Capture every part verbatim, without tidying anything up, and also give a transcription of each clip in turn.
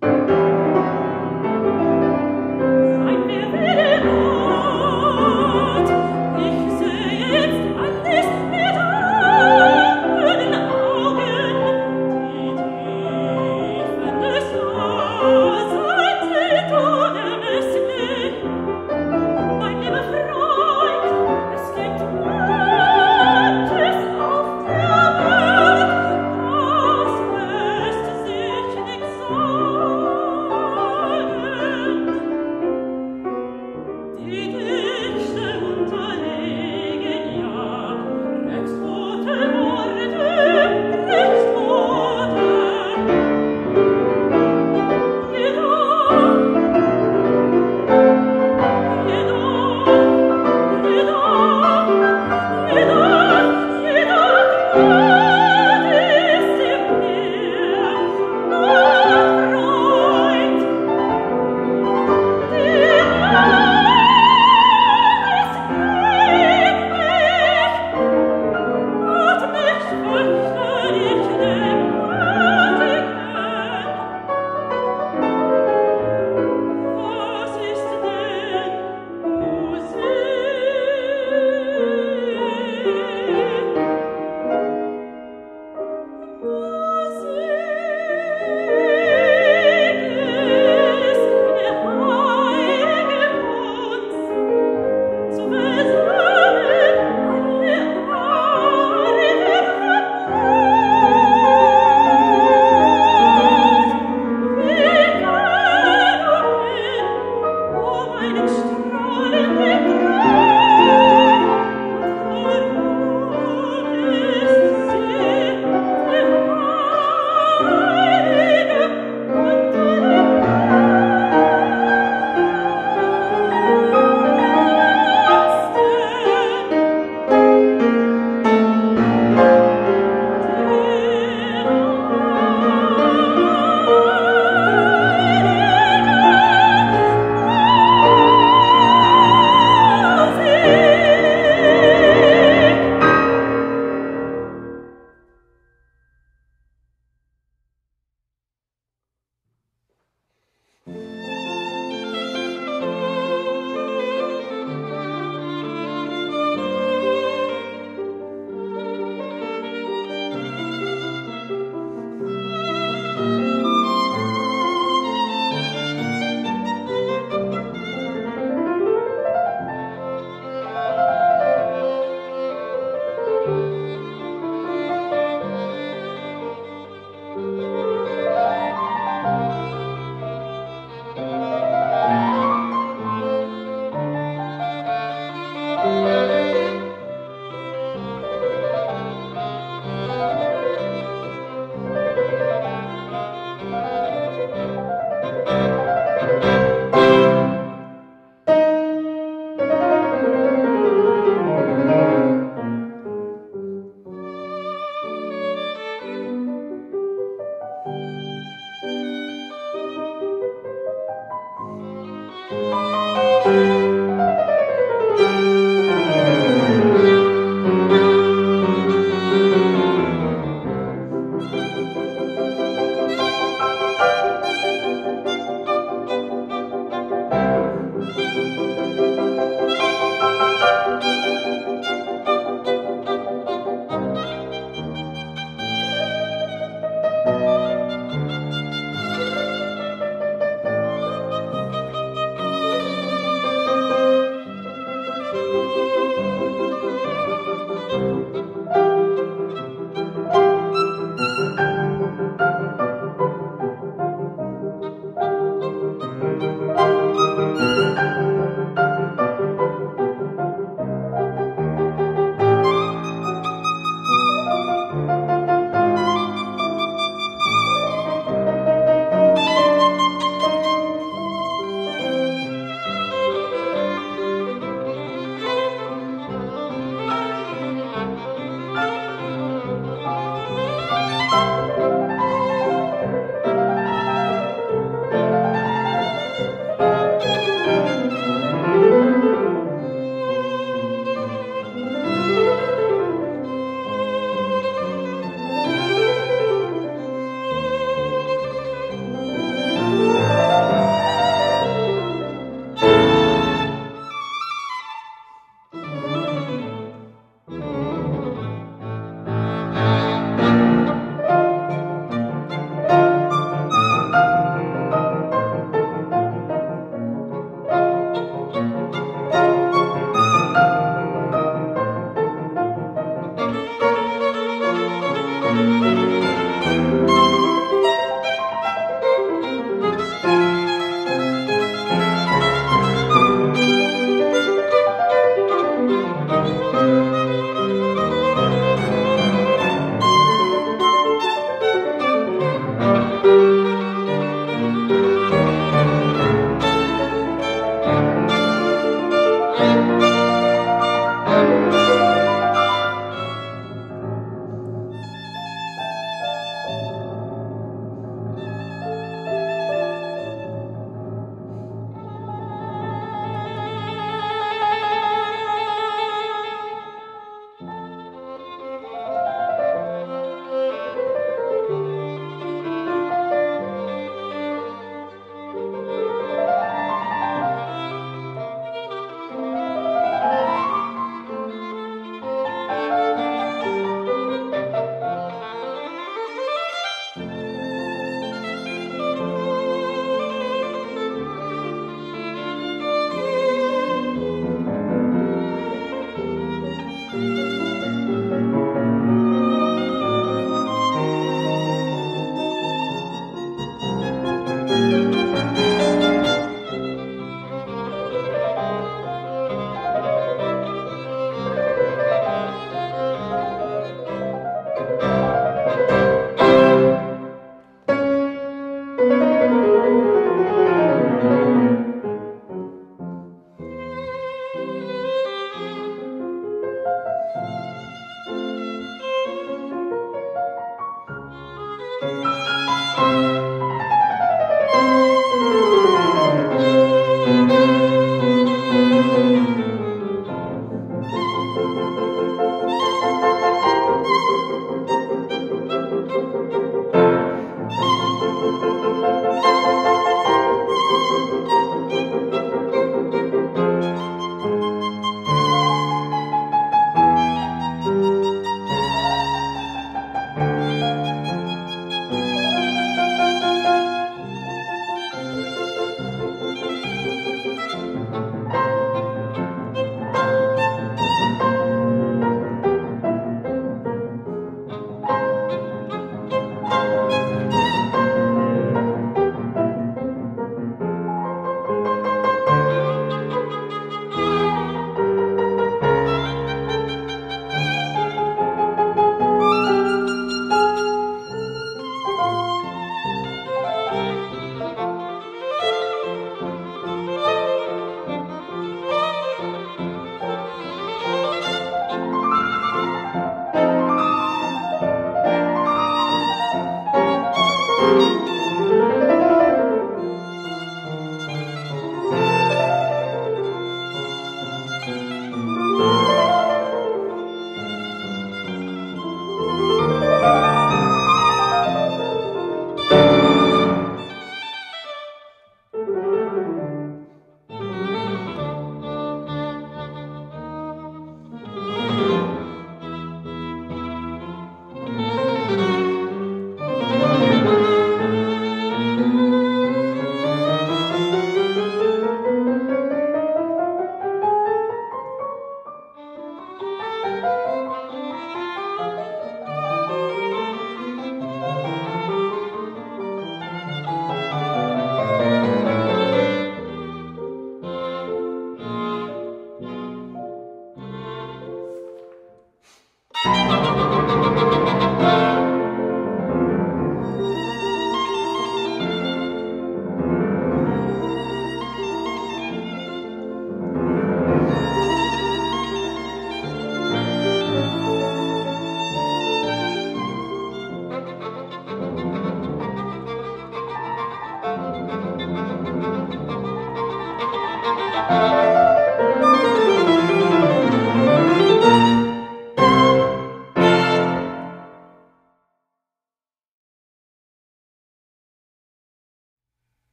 Auf der Welt, das wirst sich nicht so.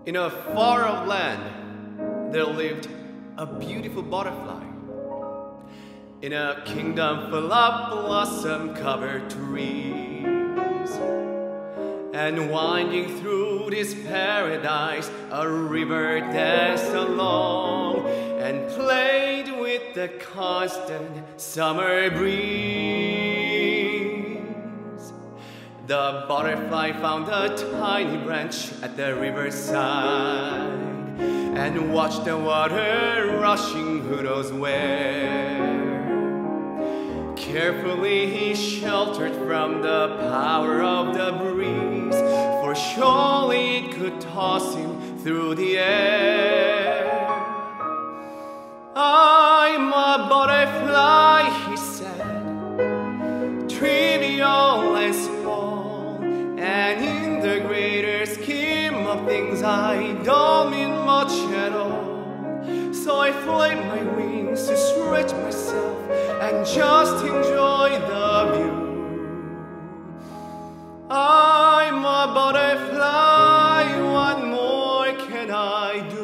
In a far-off land, there lived a beautiful butterfly. In a kingdom full of blossom-covered trees. And winding through this paradise, a river danced along and played with the constant summer breeze. The butterfly found a tiny branch at the riverside and watched the water rushing who knows where. Carefully he sheltered from the power of the breeze, for surely it could toss him through the air. I'm a butterfly, he said, trivial and small, and in the greater scheme of things I don't mean much at all. So I flap my wings to stretch myself and just enjoy the view. I'm a butterfly, what more can I do?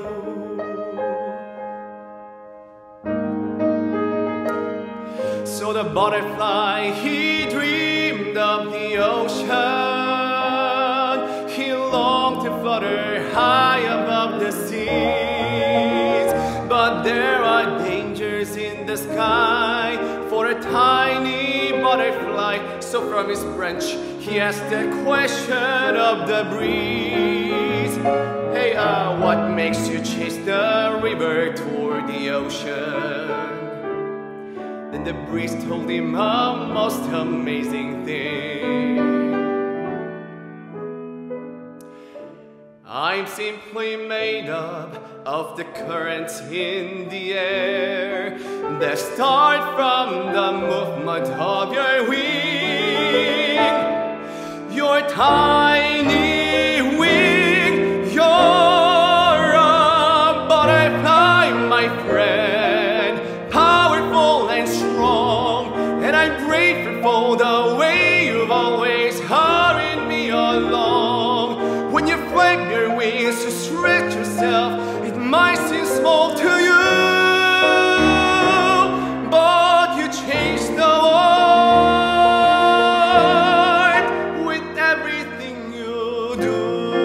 So the butterfly, he dreamed of the ocean. He longed to flutter high above the seas. But there are dangers in the sky for a tiny butterfly. So from his branch he asked the question of the breeze. Hey, uh, what makes you chase the river toward the ocean? Then the breeze told him a most amazing thing. I'm simply made up of the currents in the air that start from the movement of your wing. Your tiny wing, you're a butterfly, my friend, powerful and strong, and I'm grateful for the way you've always hurried me along. When you flap your wings to stretch yourself, it might seem small to you, but you change the world with everything you do.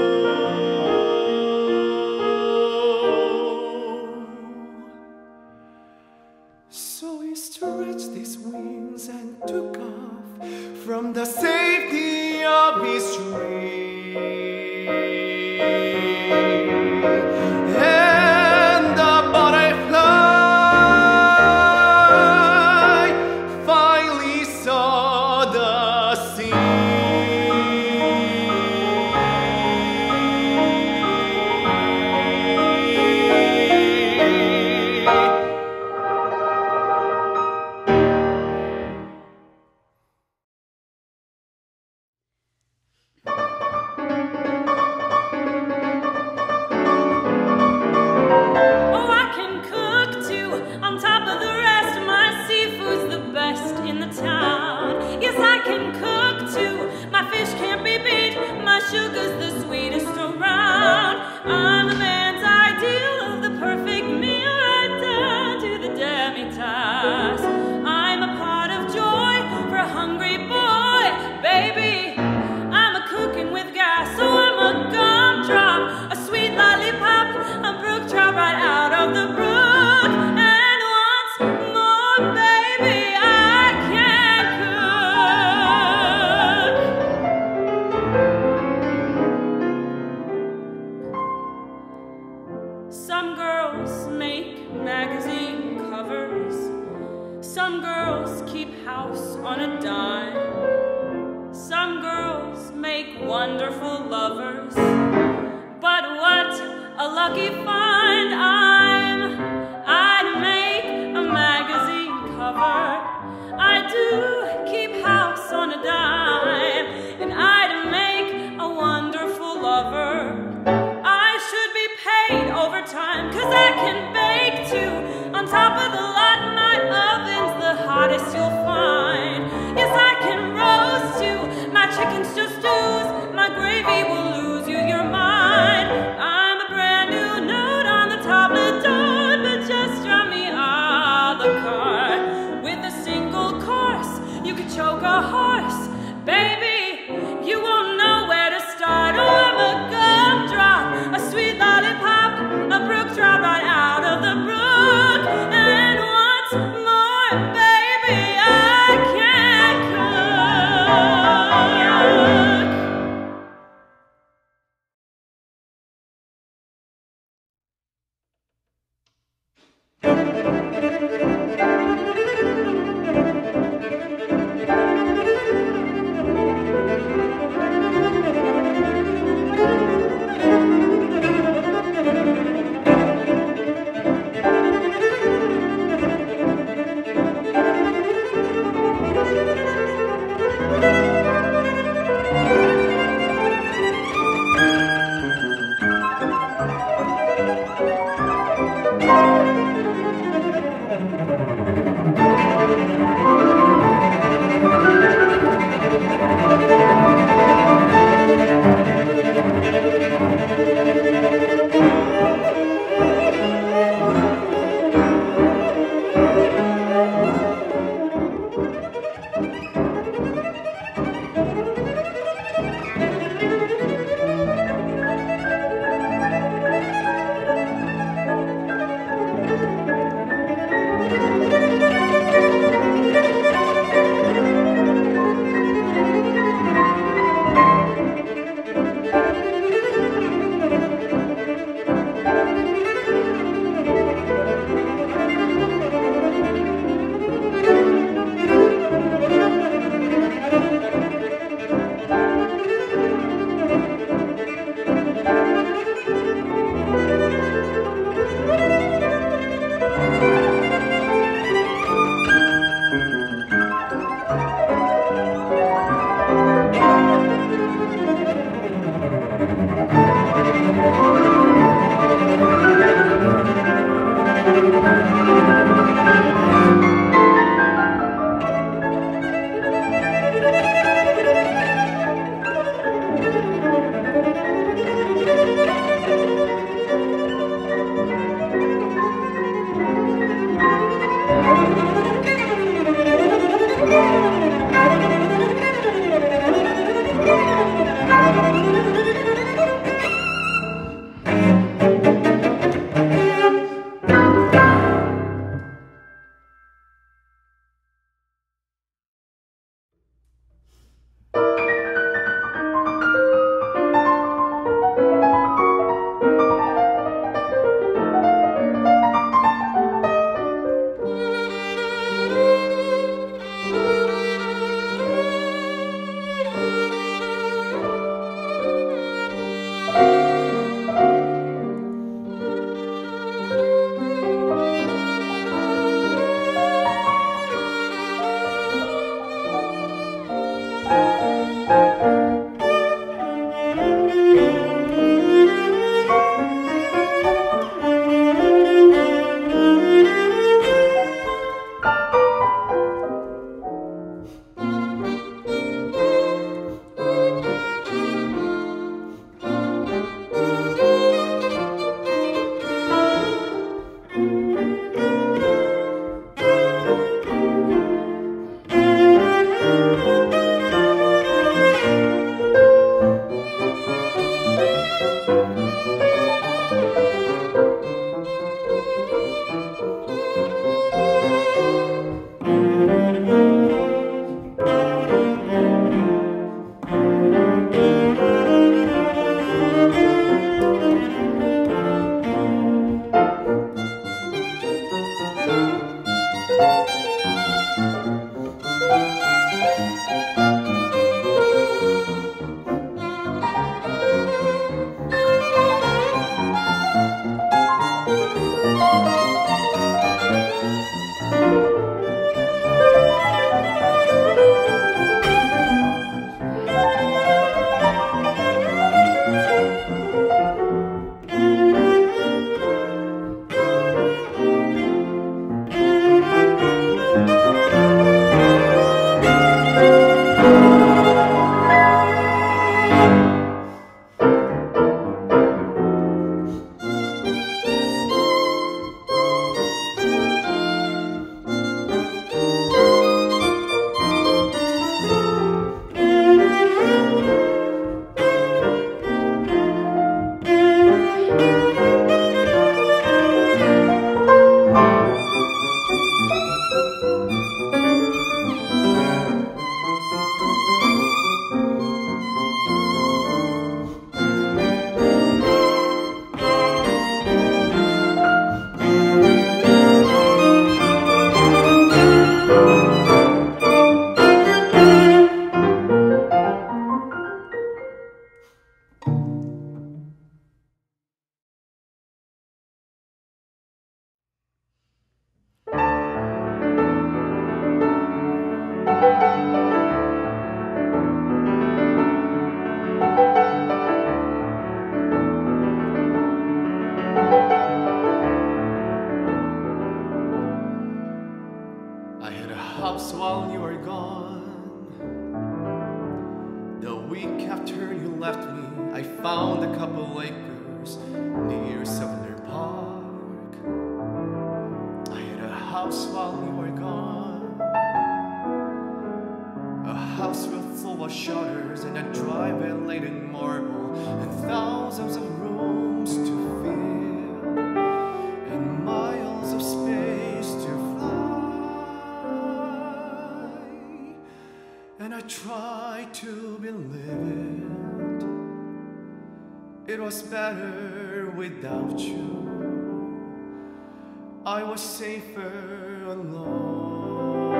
So he stretched his wings and took off from the safety of his dream. And the butterfly finally saw the sea. Sugar's the sweetest around. I'm the man's ideal of the perfect meal, right down to the demi-tasse. I'm a pot of joy for a hungry boy, baby. I'm a cooking with gas, so I'm a gumdrop, a sweet lollipop, a brook trout right out of the brook. And once more, baby, I can cook. Some girls make magazine covers. Some girls keep house on a dime. Some girls make wonderful lovers. But what a lucky find I'm. I'd make a magazine cover. I do keep house on a dime. And I'd make a wonderful lover. Overtime, cause I can bake too. On top of the lot, my oven's the hottest you'll find. Yes, I can roast too. My chicken's just stews. My gravy will lose you your mind. I'm a choke a horse, baby, you won't know where to start. Oh, I'm a gumdrop, a sweet lollipop, a brook trout right out of the brook. And once more, baby, I can't cook. after you left me, I found a couple acres near Sumner Park. I had a house while you were gone, a house with full of shutters and a driveway laid in marble, and thousands of rooms to fill, and miles of space to fly. And I tried to believe it, it was better without you. I was safer alone.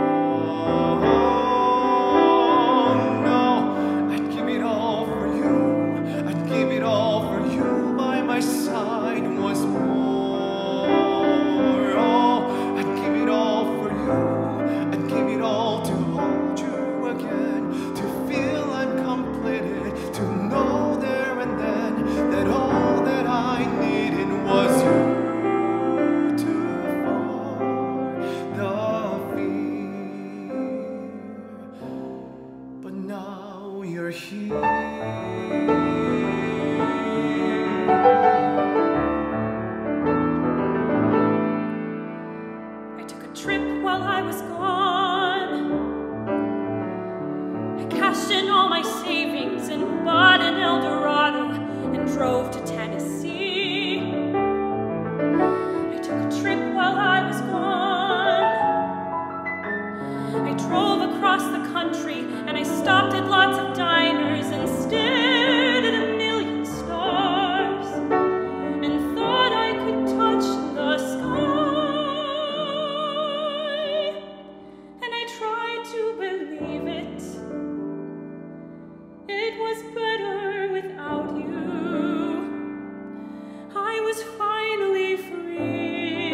No, I'd give it all for you. I'd give it all for you by my side once more. Oh, I'd give it all for you. I'd give it all to hold you again, to feel I'm completed, to know there and then that all that I needed was you. You're here. I took a trip while I was gone. I cashed in all my savings and bought an Eldorado and drove to Tennessee. I took a trip while I was gone. I drove across the country and I stopped at lots of diners and stared at a million stars and thought I could touch the sky. And I tried to believe it. It was better without you. I was finally free.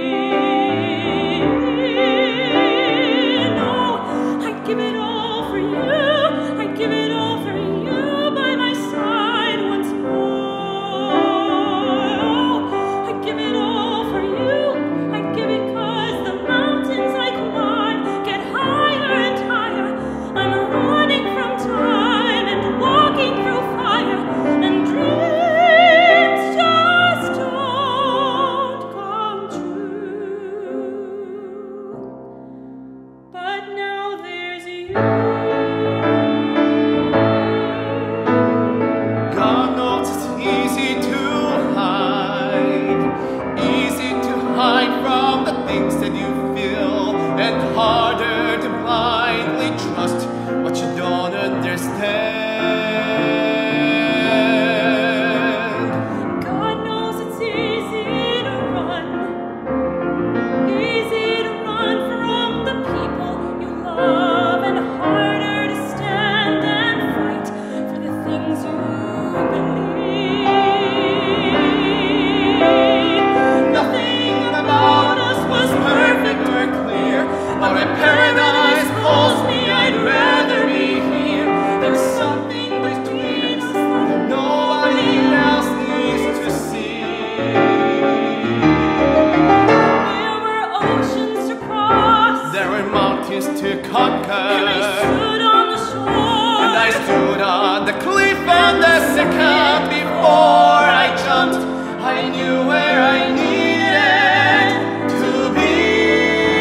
Give it all for you, I'd give it all for you by my side once more. Oh, I'd give it all for you, I'd give it cause the mountains I climb get higher and higher. I'm running from time and walking through fire, and dreams just don't come true. But now there's God knows it's easy to hide, easy to hide from the things that you feel, and harder to blindly trust what you don't understand. God knows it's easy to run, easy to run from the people you love, and harder to stand and fight for the things you believe. Nothing about us was perfect or clear, but when paradise calls me, I'd rather be here. There's something between us that Nobody else needs to see. there were oceans to cross, There were mountains to conquer, and I stood on the shore, and I stood on the cliff, and the second before I jumped, I knew where I needed to be.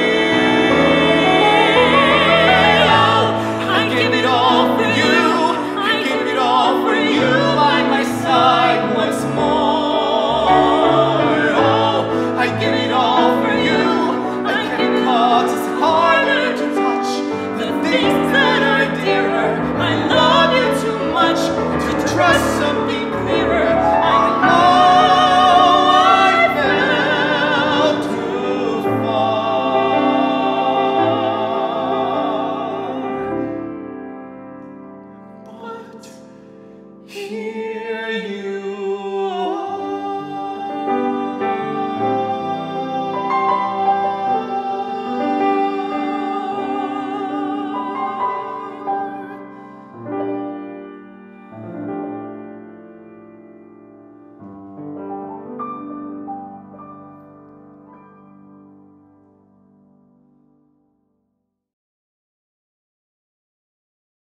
Oh, I give it all for you, I give it all for you by my side once more. Oh, I give it all for you, I give it cause it's harder to touch the things that are dearer. I love you too much to trust